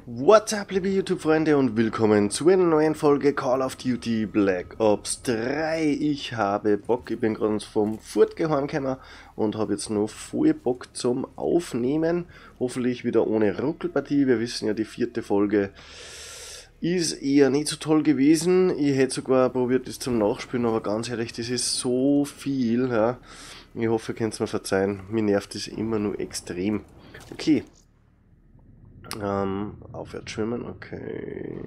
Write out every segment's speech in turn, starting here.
What's up, liebe YouTube-Freunde, und willkommen zu einer neuen Folge Call of Duty Black Ops 3. Ich habe Bock, ich bin gerade vom Furt geheimgekommen und habe jetzt noch voll Bock zum Aufnehmen. Hoffentlich wieder ohne Ruckelpartie. Wir wissen ja, die 4. Folge ist eher nicht so toll gewesen. Ich hätte sogar probiert, das zum Nachspielen, aber ganz ehrlich, das ist so viel. Ja. Ich hoffe, ihr könnt es mir verzeihen. Mir nervt das immer nur extrem. Okay. Aufwärts schwimmen, okay.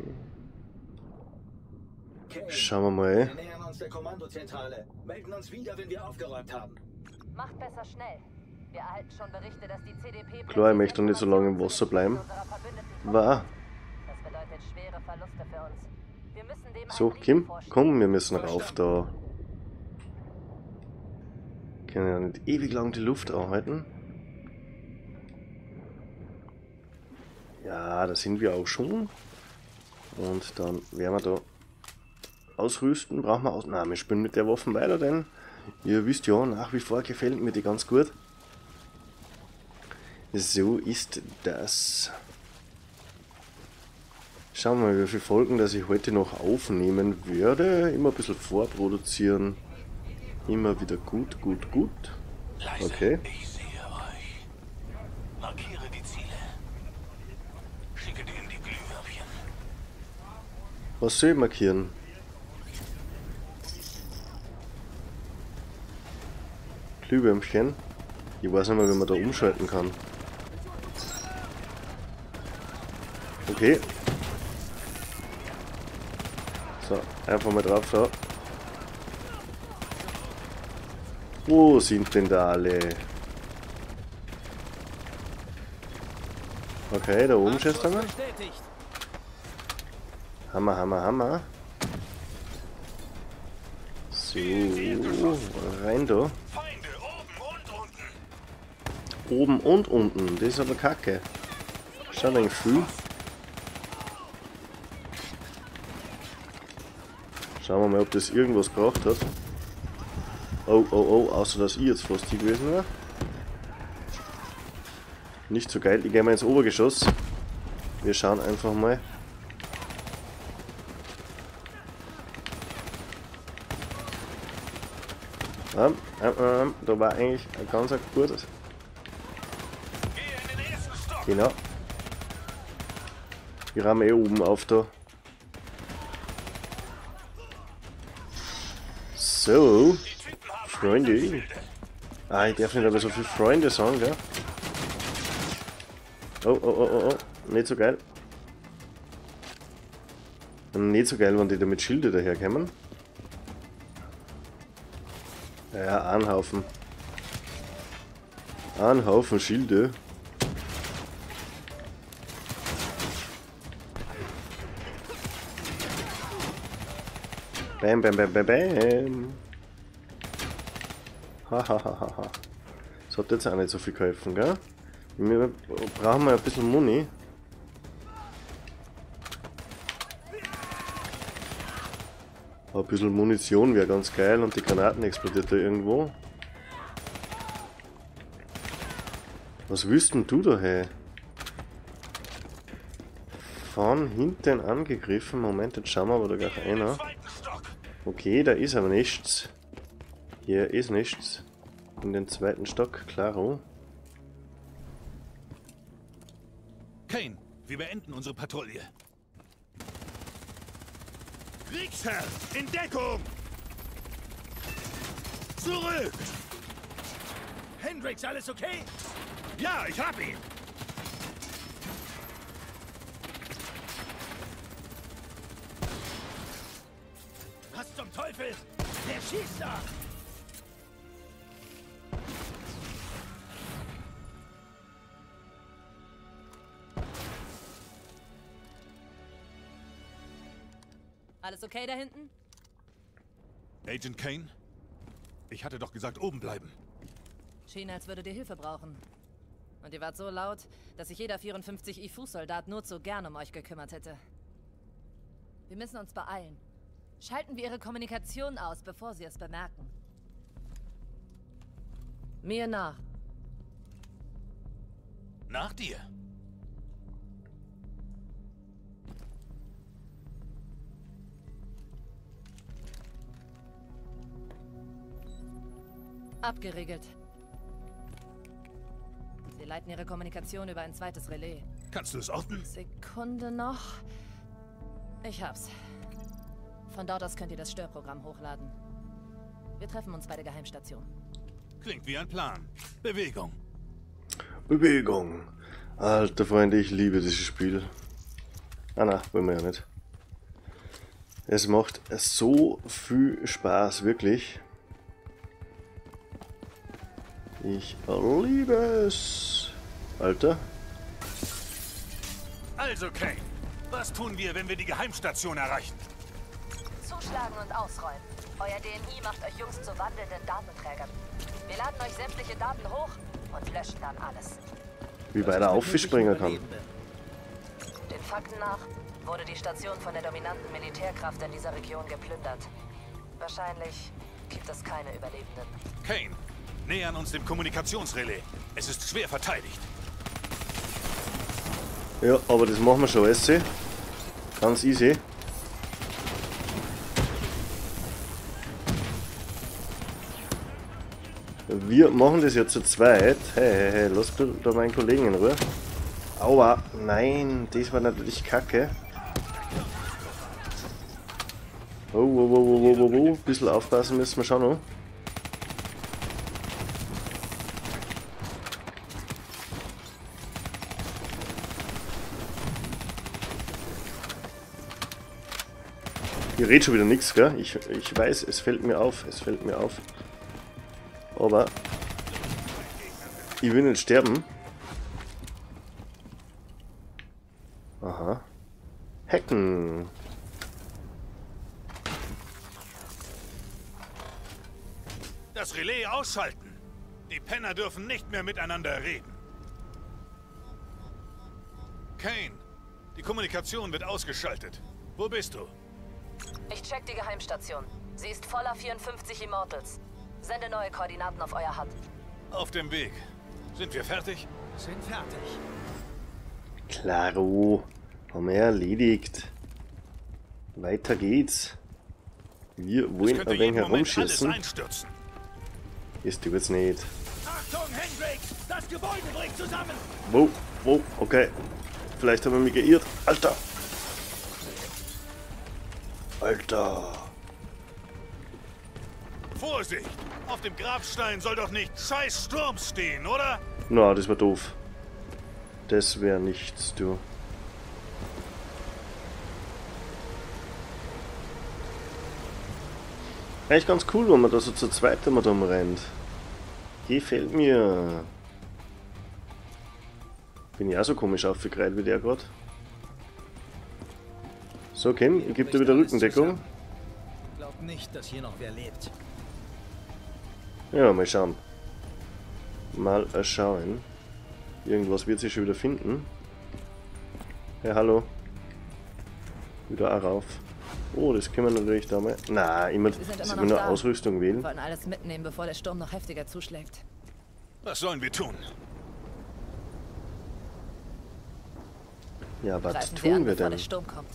Schauen wir mal. Wir nähern uns der Kommandozentrale. Melden uns wieder, wenn wir aufgeräumt haben. Macht besser schnell. Wir erhalten schon Berichte, dass die CDP... Klar, ich möchte doch nicht so lange im Wasser bleiben. War. Das bedeutet schwere Verluste für uns. Wir müssen dem So, einen Kim, Riegel vorstellen. komm, wir müssen rauf da. Können ja nicht ewig lang die Luft anhalten. Ja, da sind wir auch schon. Und dann werden wir da ausrüsten. Brauchen wir aus. Nein, wir spielen mit der Waffe weiter, denn ihr wisst ja, nach wie vor gefällt mir die ganz gut. So ist das. Schauen wir mal, wie viele Folgen dass ich heute noch aufnehmen werde. Immer ein bisschen vorproduzieren. Immer wieder gut. Okay. Ich sehe euch. Markiere die Ziele. Schicke denen die Glühwürmchen. Was soll ich markieren? Glühwürmchen? Ich weiß nicht mal, wie man da umschalten kann. Okay. So, einfach mal drauf da. Wo sind denn da alle? Okay, da oben schießt er mal. Hammer. So, rein da. Feinde oben und unten. Oben und unten, das ist aber kacke. Schaut ein Gefühl. Schauen wir mal, ob das irgendwas gebracht hat. Oh, außer dass ich jetzt fast hier gewesen wäre. Nicht so geil, ich gehe mal ins Obergeschoss. Wir schauen einfach mal. Da war eigentlich ein ganz gutes. Gehe in den ersten Stock. Genau. Wir haben oben auf da. So, Die Typen haben Freunde. Einsatzschilde. Ich darf nicht aber so viele Freunde sagen, gell? Oh, nicht so geil. Nicht so geil, wenn die da mit Schilde daherkommen. Ja, ein Haufen. Ein Haufen Schilde. Bam. Hahaha. Das hat jetzt auch nicht so viel geholfen, gell? Wir brauchen mal ein bisschen Muni. Ein bisschen Munition wäre ganz geil und die Granaten explodiert da irgendwo. Was willst denn du da, hey? Von hinten angegriffen. Moment, jetzt schauen wir aber da gleich Gehe in den einer. zweiten Stock. Okay, da ist aber nichts. Hier ist nichts. In den zweiten Stock, klaro. Kane, wir beenden unsere Patrouille. Kriegsherr, in Deckung! Zurück! Hendricks, alles okay? Ja, ich hab ihn! Was zum Teufel? Der schießt da! Alles okay da hinten? Agent Kane? Ich hatte doch gesagt, oben bleiben. Schien, als würde dir Hilfe brauchen. Und ihr wart so laut, dass sich jeder 54 IFU-Soldat nur zu gern um euch gekümmert hätte. Wir müssen uns beeilen. Schalten wir ihre Kommunikation aus, bevor sie es bemerken. Mir nach. Nach dir. Abgeriegelt. Sie leiten ihre Kommunikation über ein zweites Relais. Kannst du es orten? Sekunde noch. Ich hab's. Von dort aus könnt ihr das Störprogramm hochladen. Wir treffen uns bei der Geheimstation. Klingt wie ein Plan. Bewegung. Bewegung. Alter Freunde, ich liebe dieses Spiel. Ah na, wollen wir ja nicht. Es macht so viel Spaß, wirklich. Ich liebe es. Alter. Also, Kane, was tun wir, wenn wir die Geheimstation erreichen? Zuschlagen und ausräumen. Euer DNI macht euch Jungs zu wandelnden Datenträgern. Wir laden euch sämtliche Daten hoch und löschen dann alles. Wie bei der Auffischspringer kann. Den Fakten nach wurde die Station von der dominanten Militärkraft in dieser Region geplündert. Wahrscheinlich gibt es keine Überlebenden. Kane, nähern uns dem Kommunikationsrelais. Es ist schwer verteidigt. Ja, aber das machen wir schon, weißt du? Ganz easy. Wir machen das ja zu zweit. Hey, lass da meinen Kollegen in Ruhe. Aua, nein, das war natürlich kacke. Oh. Bisschen aufpassen müssen wir schon noch. Ich rede schon wieder nichts, gell? Ich weiß, es fällt mir auf, Aber ich will nicht sterben. Aha. Hacken. Das Relais ausschalten. Die Penner dürfen nicht mehr miteinander reden. Kane, die Kommunikation wird ausgeschaltet. Wo bist du? Ich check die Geheimstation. Sie ist voller 54 Immortals. Sende neue Koordinaten auf euer HUD. Auf dem Weg. Sind wir fertig? Sind fertig. Klaro. Haben wir erledigt. Weiter geht's. Wir wollen ein wenig herumschießen. Ist die jetzt nicht. Achtung, Hendrik! Das Gebäude bricht zusammen! Wow, okay. Vielleicht haben wir mich geirrt. Alter! Vorsicht! Auf dem Grabstein soll doch nicht Scheiß Sturm stehen, oder? Na, das war doof. Das wäre nichts, du. Eigentlich ganz cool, wenn man da so zu zweit immer drum rennt. Gefällt mir. Bin ich auch so komisch aufgereiht wie der gerade. So, Kim, ich gebe dir wieder Rückendeckung. Glaub nicht, dass hier noch wer lebt. Ja, mal schauen. Mal schauen. Irgendwas wird sich schon wieder finden. Ja, hallo. Wieder auch rauf. Oh, das können wir natürlich da mal. Na, immer nur Ausrüstung wählen. Wir wollen alles mitnehmen, bevor der Sturm noch heftiger zuschlägt. Was sollen wir tun? Ja, was Greifen Sie tun an, wir bevor denn? der Sturm kommt.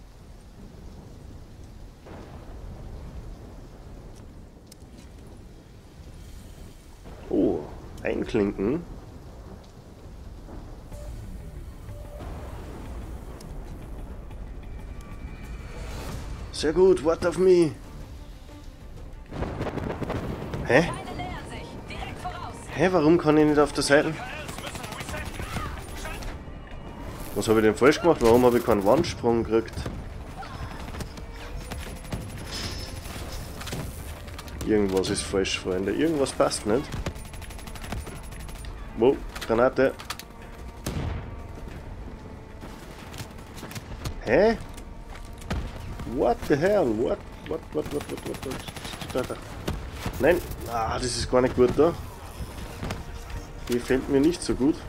Oh, einklinken. Sehr gut, wart auf mich. Hä? Hä, warum kann ich nicht auf der Seite? Was habe ich denn falsch gemacht? Warum habe ich keinen Wandsprung gekriegt? Irgendwas ist falsch, Freunde. Irgendwas passt nicht. Wow, Granate. Hä? What the hell? What? Nein, das ist gar nicht gut da. Gefällt mir nicht so gut.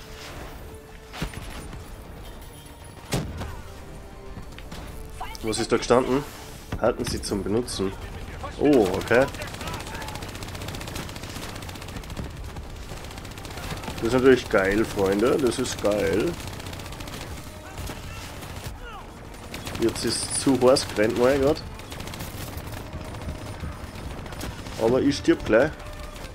Was ist da gestanden? Halten Sie zum Benutzen. Oh, okay. Das ist natürlich geil, Freunde. Das ist geil. Jetzt ist zu heiß gerannt mal gerade. Aber ich stirb gleich.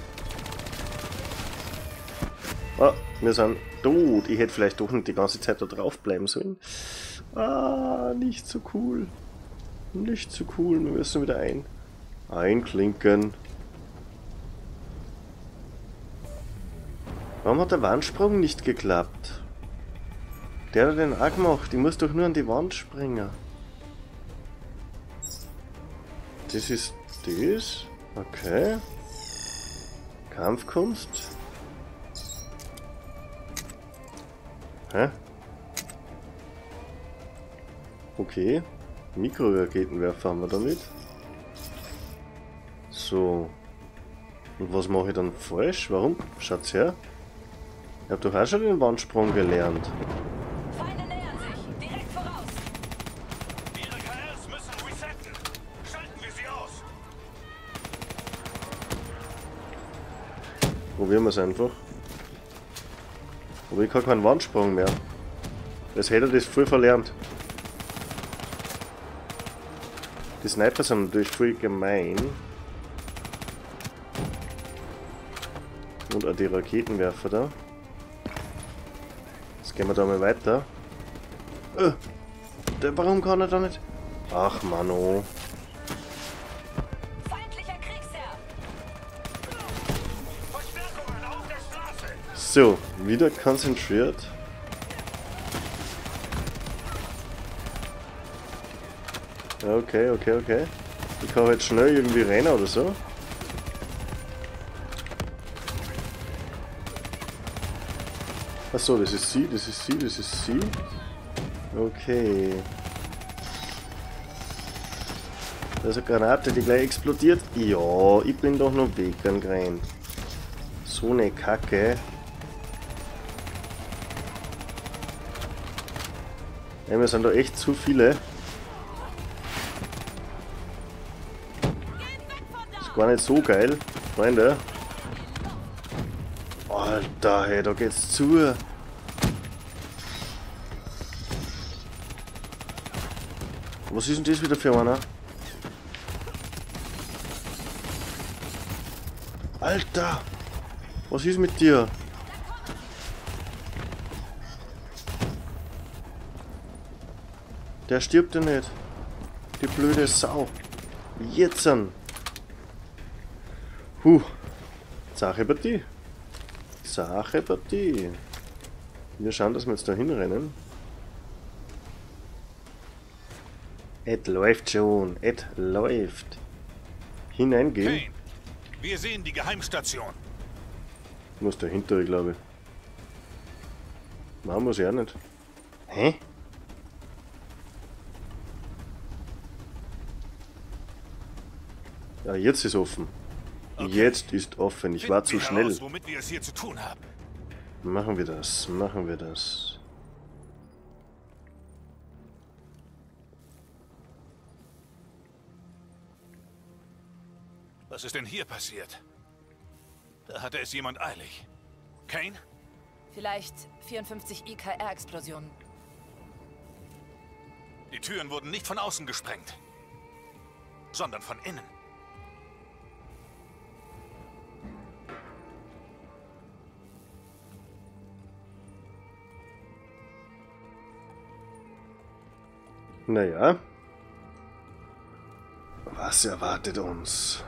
Wir sind tot. Ich hätte vielleicht doch nicht die ganze Zeit da drauf bleiben sollen. Ah, nicht so cool. Nicht so cool. Wir müssen wieder einklinken. Warum hat der Wandsprung nicht geklappt? Der hat den auch gemacht. Ich muss doch nur an die Wand springen. Das ist das. Okay. Kampfkunst. Hä? Okay. Mikroraketenwerfer haben wir damit. So. Und was mache ich dann falsch? Warum? Schaut's her. Ich habe doch auch schon den Wandsprung gelernt. Feinde nähern sich. Direkt voraus. Ihre KRs müssen resetten. Schalten wir sie aus. Probieren wir es einfach. Aber ich kann keinen Wandsprung mehr. Das hätte er das voll verlernt. Die Sniper sind natürlich voll gemein. Und auch die Raketenwerfer da. Jetzt gehen wir da mal weiter. Warum kann er da nicht? Ach Mano. Feindlicher Kriegsherr. Verstärkungen auf der Straße. So, wieder konzentriert. Okay. Ich kann jetzt schnell irgendwie rennen oder so. Achso, das ist sie. Okay. Da ist eine Granate, die gleich explodiert. Ja, ich bin doch noch weggerannt. So eine Kacke. Ja, wir sind da echt zu viele. Ist gar nicht so geil, Freunde. Alter, hey, da geht's zu. Was ist denn das wieder für einer? Alter! Was ist mit dir? Der stirbt ja nicht. Die blöde Sau. Jetzt an. Sache Partie. Sache Partie. Wir schauen, dass wir jetzt da hinrennen. Es läuft schon. Es läuft. Hineingehen. Kane, wir sehen die Geheimstation. Muss dahinter, glaube ich. Nein, muss ich auch nicht. Hä? Ja, jetzt ist offen. Okay. Jetzt ist offen. Ich war zu Finden wir schnell. heraus, womit wir es hier zu tun haben. Machen wir das. Machen wir das. Was ist denn hier passiert? Da hatte es jemand eilig. Kane? Vielleicht 54 IKR-Explosionen. Die Türen wurden nicht von außen gesprengt, sondern von innen. Naja. Was erwartet uns?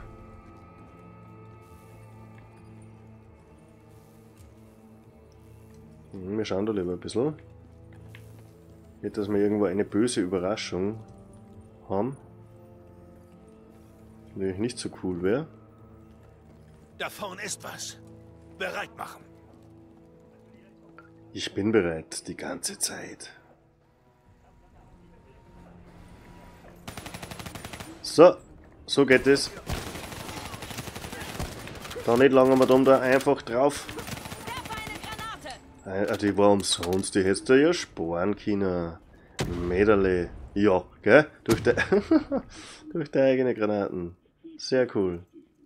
Wir schauen da lieber ein bisschen. Nicht, dass wir irgendwo eine böse Überraschung haben. Natürlich nicht so cool wäre. Da vorne ist was. Bereit machen. Ich bin bereit, die ganze Zeit. So geht es. Da nicht lange mal da einfach drauf. Die war umsonst, die hättest du ja sparen können. Mäderle. Ja, gell? Durch die eigene Granaten. Sehr cool.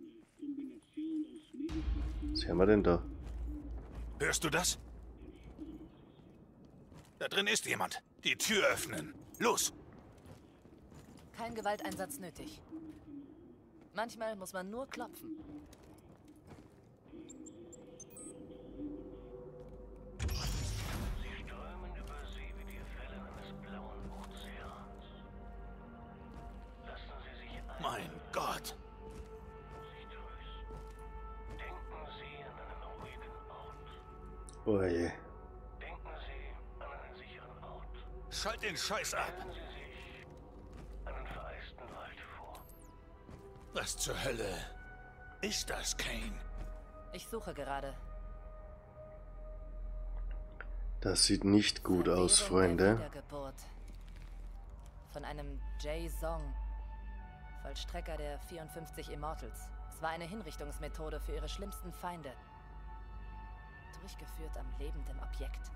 Was haben wir denn da? Hörst du das? Da drin ist jemand. Die Tür öffnen. Los! Kein Gewalteinsatz nötig. Manchmal muss man nur klopfen. Gott! Denken Sie an einen ruhigen Ort. Oh je. Denken Sie an einen sicheren Ort. Schalt den Scheiß ab! Stellen Sie sich einen vereisten Wald vor. Was zur Hölle ist das, Kane? Ich suche gerade. Das sieht nicht gut aus, Verwehung der Freunde. Wiedergeburt. Von einem Jay Song, Vollstrecker der 54 Immortals. Es war eine Hinrichtungsmethode für ihre schlimmsten Feinde. Durchgeführt am lebenden Objekt.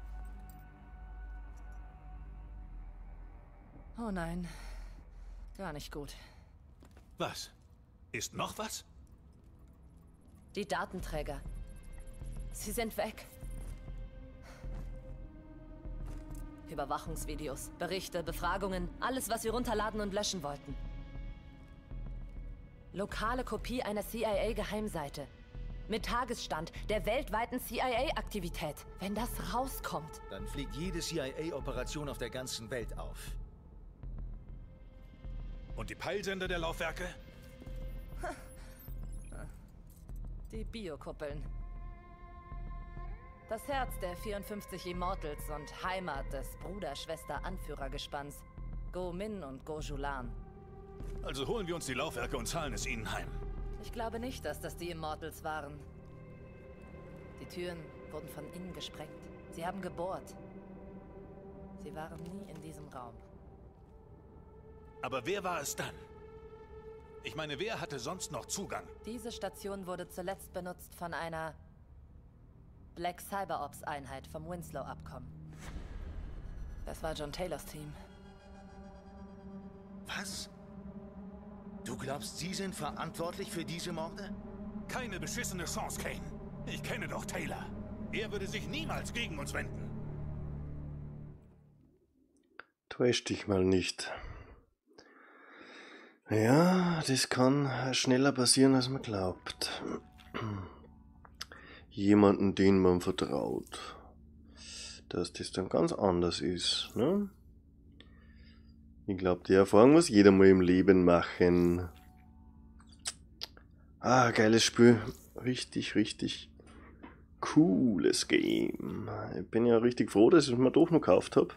Oh nein, gar nicht gut. Was? Ist noch was? Die Datenträger. Sie sind weg. Überwachungsvideos, Berichte, Befragungen, alles, was wir runterladen und löschen wollten. Lokale Kopie einer CIA-Geheimseite. Mit Tagesstand der weltweiten CIA-Aktivität. Wenn das rauskommt. Dann fliegt jede CIA-Operation auf der ganzen Welt auf. Und die Peilsender der Laufwerke? Die Biokuppeln. Das Herz der 54 Immortals und Heimat des Bruder-Schwester-Anführergespanns Go Min und Go Julan. Also holen wir uns die Laufwerke und zahlen es ihnen heim. Ich glaube nicht, dass das die Immortals waren. Die Türen wurden von innen gesprengt. Sie haben gebohrt. Sie waren nie in diesem Raum. Aber wer war es dann? Ich meine, wer hatte sonst noch Zugang? Diese Station wurde zuletzt benutzt von einer Black Cyber Ops Einheit vom Winslow-Abkommen. Das war John Taylors Team. Was? Du glaubst, sie sind verantwortlich für diese Morde? Keine beschissene Chance, Kane. Ich kenne doch Taylor. Er würde sich niemals gegen uns wenden. Täusch dich mal nicht. Ja, das kann schneller passieren, als man glaubt. Jemanden, den man vertraut. Dass das dann ganz anders ist, ne? Ich glaube, die Erfahrung muss jeder mal im Leben machen. Ah, geiles Spiel. Richtig, richtig cooles Game. Ich bin ja richtig froh, dass ich es mir doch noch gekauft habe.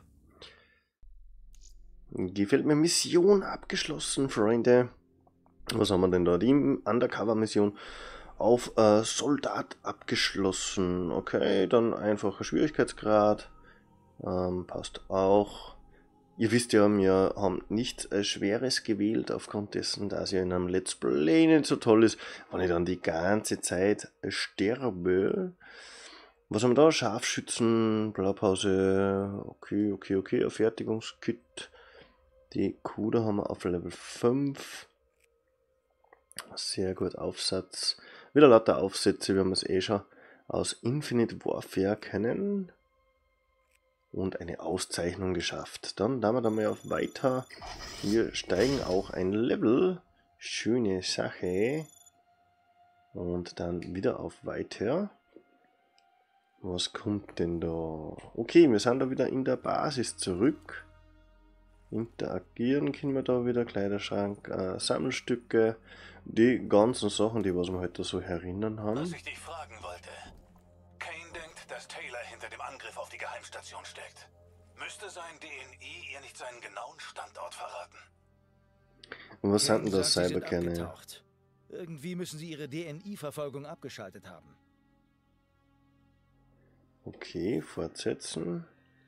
Gefällt mir. Mission abgeschlossen, Freunde. Was haben wir denn da? Die Undercover-Mission auf Soldat abgeschlossen. Okay, dann einfacher Schwierigkeitsgrad. Passt auch. Ihr wisst ja, wir haben nichts Schweres gewählt, aufgrund dessen, dass ja in einem Let's Play nicht so toll ist, wenn ich dann die ganze Zeit sterbe. Was haben wir da? Scharfschützen, Blaupause, okay, ein Fertigungskit. Die Kuda haben wir auf Level 5. Sehr gut, Aufsatz. Wieder lauter Aufsätze, wir haben es eh schon aus Infinite Warfare kennen. Und eine Auszeichnung geschafft. Dann da wir da mal auf Weiter. Wir steigen auch ein Level. Schöne Sache. Und dann wieder auf Weiter. Was kommt denn da? Okay, wir sind da wieder in der Basis zurück. Interagieren können wir da wieder. Kleiderschrank, Sammelstücke. Die ganzen Sachen, die was wir heute so herinnen haben. Was ich dich fragen wollte. Kane denkt, dass Taylor hinter dem Angriff auf die Geheimstation steckt. Müsste sein DNI ihr nicht seinen genauen Standort verraten? Und was sind denn Kane das sagt, sie sind Cyberkerne? abgetaucht. Irgendwie müssen sie ihre DNI-Verfolgung abgeschaltet haben. Okay, fortsetzen.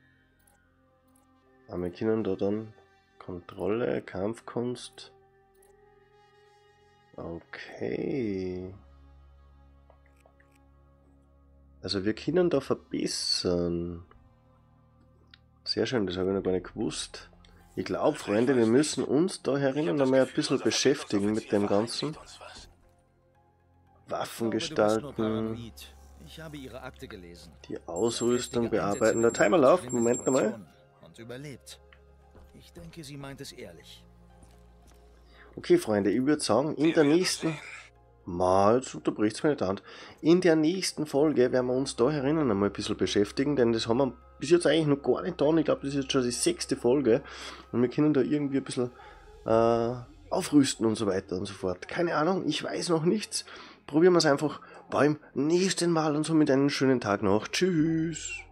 Aber wir können da dann Kontrolle, Kampfkunst. Okay. Also wir können da verbessern. Sehr schön, das habe ich noch gar nicht gewusst. Ich glaube, Freunde, wir müssen uns da herinnen einmal ein bisschen beschäftigen mit dem Ganzen. Waffen gestalten, Ich habe ihre Akte gelesen. die Ausrüstung bearbeiten. Der Timer läuft, Moment einmal. Und überlebt. Ich denke, sie meint es ehrlich. Okay, Freunde, ich würde sagen, in der nächsten... Mal, jetzt unterbricht es mir nicht an. In der nächsten Folge werden wir uns da herinnen einmal ein bisschen beschäftigen, denn das haben wir bis jetzt eigentlich noch gar nicht getan. Ich glaube, das ist jetzt schon die 6. Folge und wir können da irgendwie ein bisschen aufrüsten und so weiter und so fort. Keine Ahnung, ich weiß noch nichts. Probieren wir es einfach beim nächsten Mal und somit einen schönen Tag noch. Tschüss.